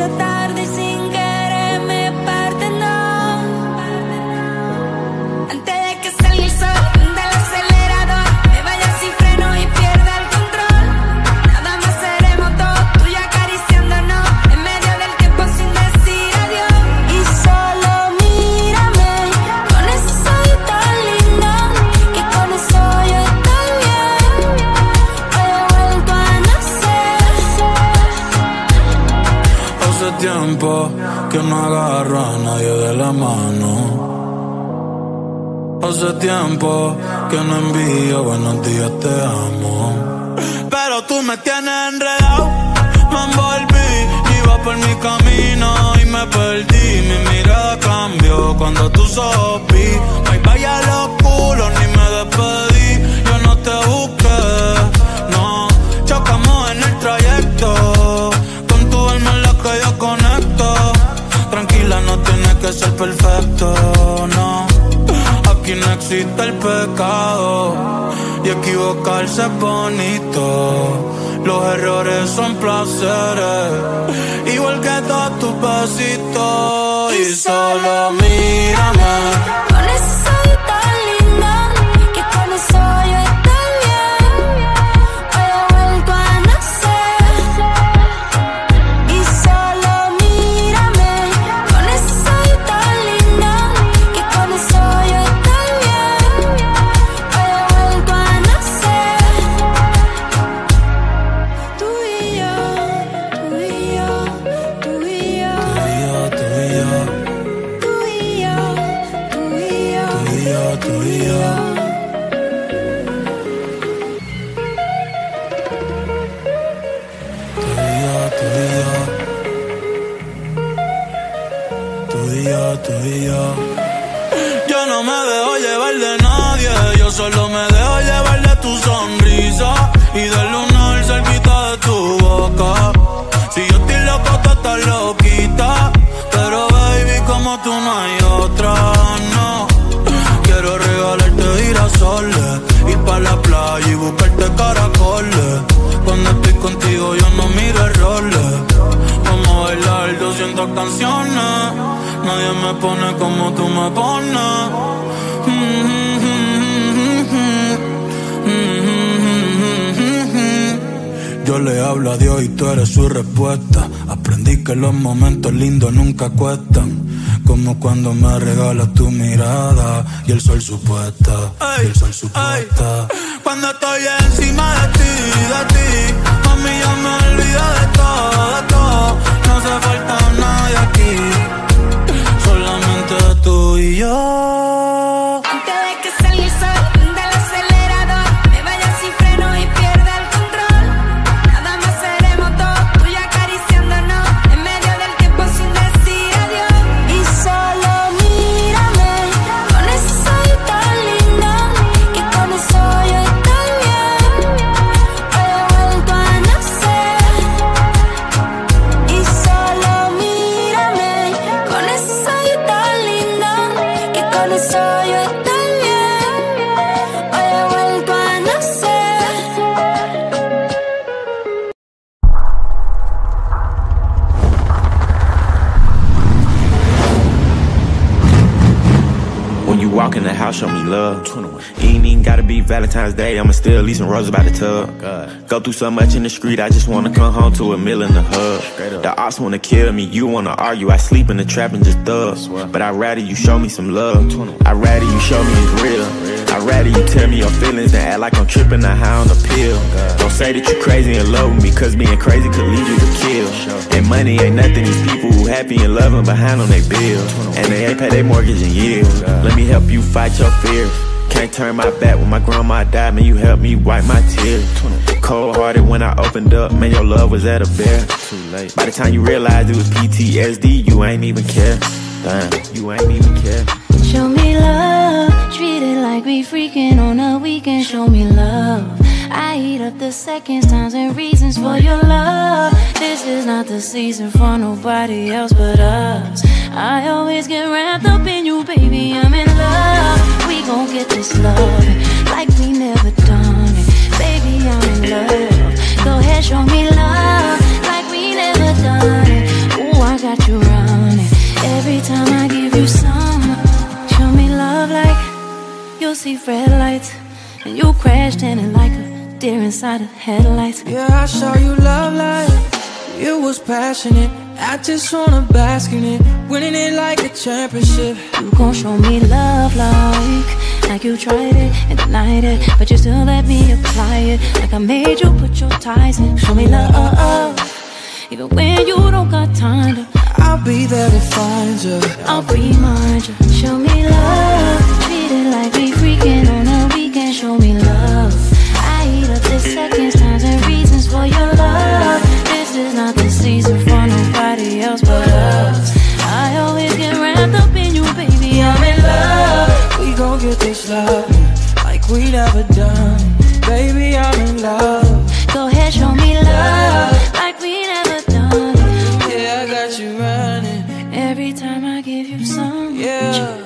hizo tarde y sin querer me perdonó. Antes de que salga el sol del acelerador, me vaya sin freno y pierda el control. Nada más seremos dos, tú y yo acariciándonos en medio del tiempo sin decir adiós. Y solo mírame con esos ojos tan lindos, que con eso yo estoy bien. Hoy he vuelto a nacer. Hace tiempo que no agarro a nadie de la mano. Hace tiempo que no envío buenos días, te amo. Pero tú me tienes enredado, me envolví, iba por mi camino y me perdí. Mi mirada cambió cuando tú sopí. Bye bye a los culos, ni me despedí. Yo no te busqué, no. Chocamos en el trayecto, con tu alma en la que yo conecto. Tranquila, no tiene que ser perfecto, no. Aquí no existe el pecado y equivocarse es bonito. Los errores son placeres, igual que todos tus besitos. Y solo mírame con esos ojos tan lindos, que con eso yo estoy bien. Hoy he vuelto a nacer. Y solo mírame con esos ojos tan lindos, que con eso yo estoy bien. Hoy he vuelto a nacer. Tú y yo, tú y yo, tú y yo, tú y yo, tú y yo, tú y yo, tú y yo, tú y yo. Tú y yo. Yo no me dejo llevar de nadie, yo solo me dejo llevar de tu sonrisa y del lunar cerquita de tu boca. Si yo estoy loco, tú estás loquita, pero baby, como tú no hay otra, no. Quiero regalarte girasoles, ir pa' la playa y buscarte caracoles. Cuando estoy contigo yo no miro errores. Vamos a bailar 200 canciones, nadie me pone como tú me pones. Yo le hablo a Dios y tú eres su respuesta. Aprendí que los momentos lindos nunca cuestan, como cuando me regalas tu mirada y el sol supuesta, y el sol supuesta. Cuando estoy encima de ti, mami, ya me olvido de todo. No hace falta nadie aquí, solamente tú y yo. Antes de que salga el sol del acelerador, me vaya sin freno y pierda el control. Nada más seremos dos, tú y yo acariciándonos en medio del tiempo sin decir adiós. Y solo mírame con esos ojos tan lindos, que con eso yo estoy bien. Hoy he vuelto a nacer. Y solo mírame con esos ojos tan lindos, que con eso yo estoy bien. Hoy he vuelto a nacer. When you walk in the house, show me love. Ain't even gotta be Valentine's Day, I'ma still leave some roses by the tub. Go through so much in the street, I just wanna come home to a meal in the hub. The ops wanna kill me, you wanna argue, I sleep in the trap and just thug. But I'd rather you show me some love, I'd rather you show me it's real. I'd rather you tell me your feelings than act like I'm tripping or high on the pill. Don't say that you crazy and love me, cause being crazy could lead you to kill. And money ain't nothing, these people who happy and loving behind on their bills. And they ain't pay their mortgage in years. Let me help you fight your fears. Can't turn my back when my grandma died, man, you helped me wipe my tears. Cold-hearted when I opened up, man, your love was at a bear. Too late. By the time you realized it was PTSD, you ain't even care. Damn, you ain't even care. Show me love, treat it like we freaking on a weekend. Show me love, I eat up the seconds, times and reasons for your love. This is not the season for nobody else but us. I always get wrapped up in you, baby, I'm in love. We gon' get this love like we never done it. Baby, I'm in love. Go ahead, show me love like we never done it. Ooh, see red lights, and you crashed in it like a deer inside of headlights. Yeah, I saw you love life, it was passionate. I just wanna bask in it, winning it like a championship. You gon' show me love like you tried it and denied it, but you still let me apply it. Like I made you put your ties in. Show me love, even when you don't got time to. I'll be there to find you, I'll remind you. Show me love, treat it like we freaking on a weekend. Show me love, I eat up the seconds, times and reasons for your love. This is not the season for nobody else but us. I always get wrapped up in you, baby, I'm in love. we gon' get this love like we never done. Baby, I'm in love. Go ahead, show me love like we never done. Yeah, I got you running Every time I give you some. yeah.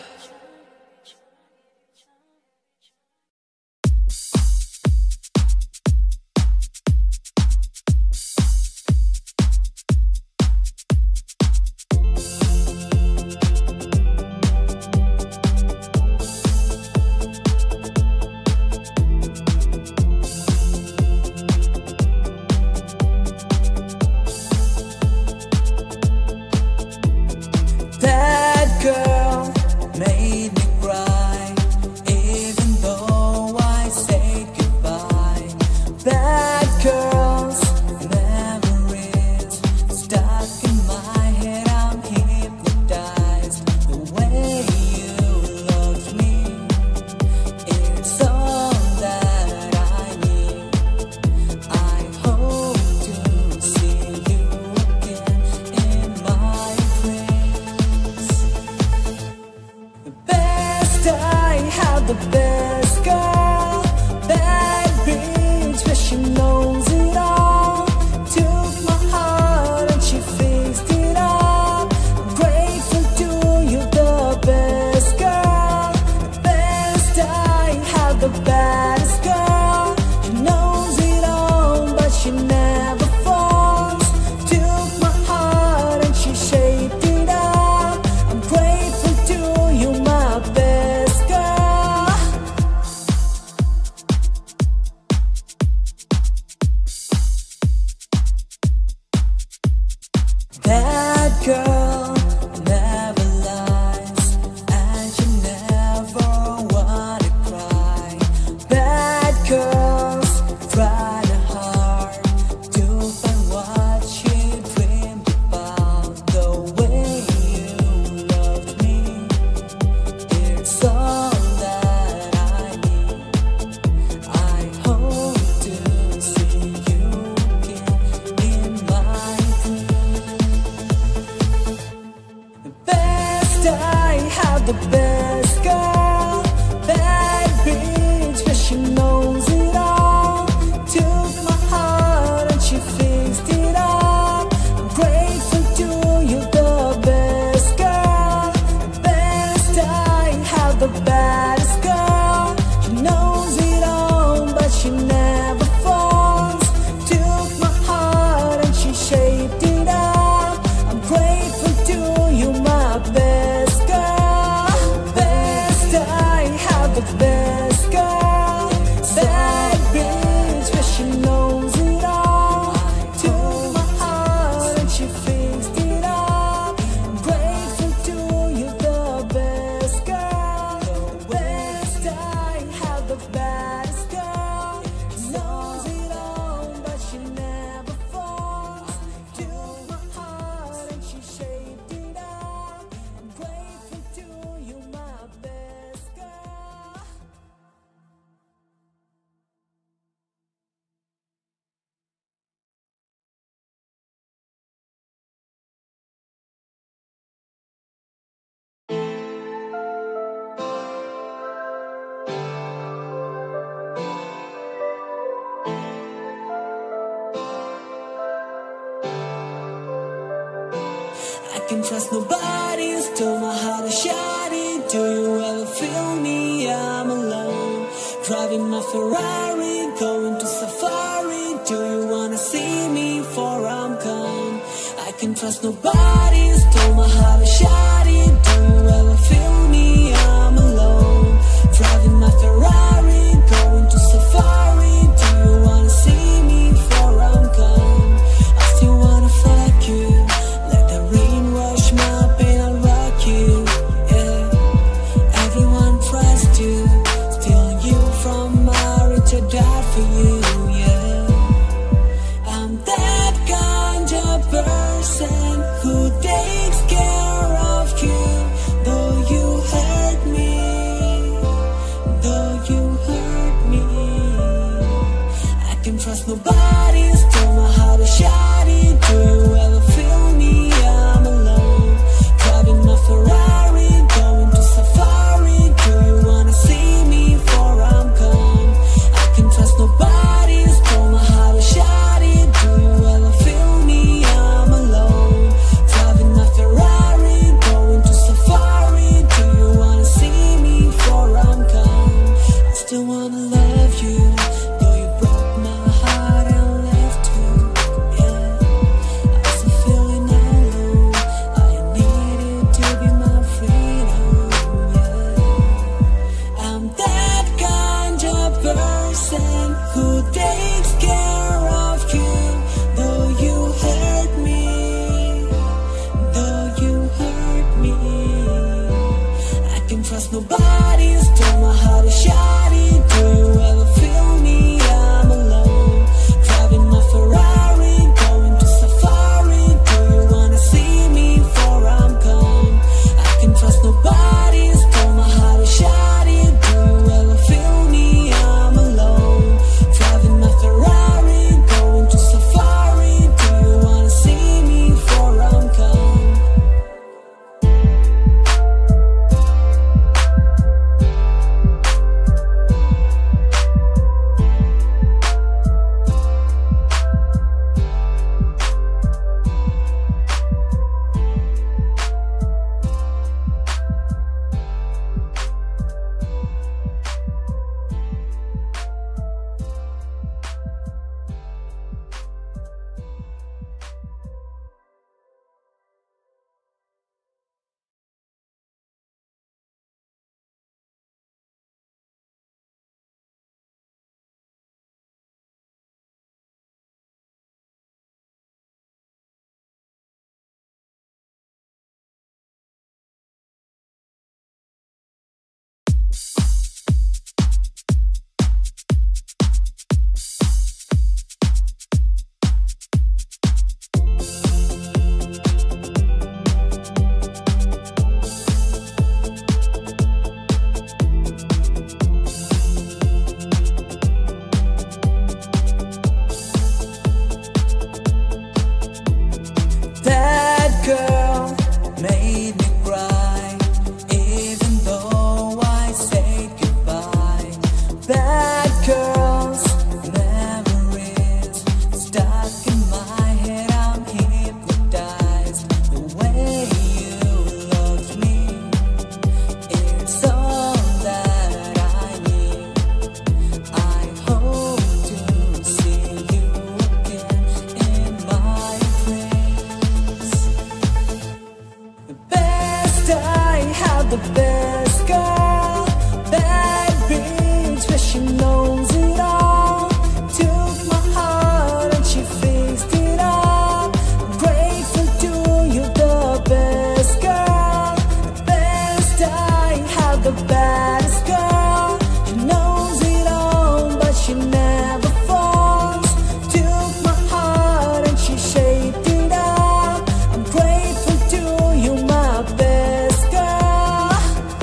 Can trust nobody, stole my heart a shawty. Do you ever feel me? I'm alone, driving my Ferrari, going to safari. Do you wanna see me before I'm gone? I can trust nobody, stole my heart a shawty. Do you ever feel me? I'm alone, driving Ferrari, going to safari. Do you wanna see me before I'm gone? I still wanna fuck you, let the rain wash my pain, I'll rock you, yeah. Everyone tries to steal you from my reach, I die for you, yeah. I'm that kind of person who takes care of you, though you hurt me, though you hurt me. I can trust nobody, still my heart is shoddy. Do you ever feel me? I'm alone, driving my Ferrari, going to safari. Do you wanna see me before I'm gone? I can trust nobody, still my heart is shoddy. Do you ever feel me? I'm alone, driving my Ferrari, going to safari. Do you wanna see me before I'm gone? I still wanna love you, though you broke my heart and left you, yeah. I was feeling alone, I needed to be my freedom, yeah. I'm that kind of person who takes care of you, though you hurt me, though you hurt me. I can trust nobody, still my heart is shoddy. Do you ever feel me? I'm alone, driving my Ferrari, going to safari. Do you wanna see me before I'm gone? I can trust nobody, still my heart is shoddy. Do you ever feel me? I'm alone, driving my Ferrari, going to safari. Do you wanna see me before I'm gone? That girl made me cry, even though I said goodbye. That girl's memories stuck in my head, I'm hypnotized. The way you loved me, it's all that I need. I hope to see you again in my dreams. The best I have, the best girl, bad bitch, but she knows it all. Took my heart and she fixed it up. I'm grateful to you, the best girl. The best I have, the baddest girl. She knows it all, but she never falls. Took my heart and she shaped it up. I'm grateful to you, my best girl.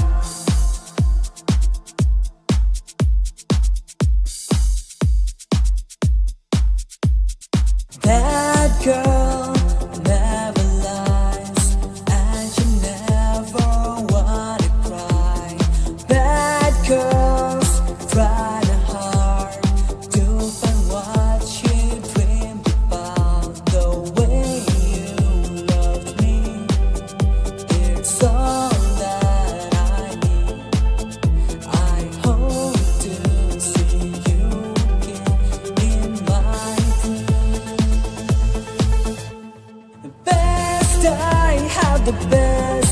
That girl never lies, and she never wanna cry. Bad girls try hard to find what she dreamed about. The way you loved me, it's all that I need. I hope to see you again in my dreams. The best I have, the best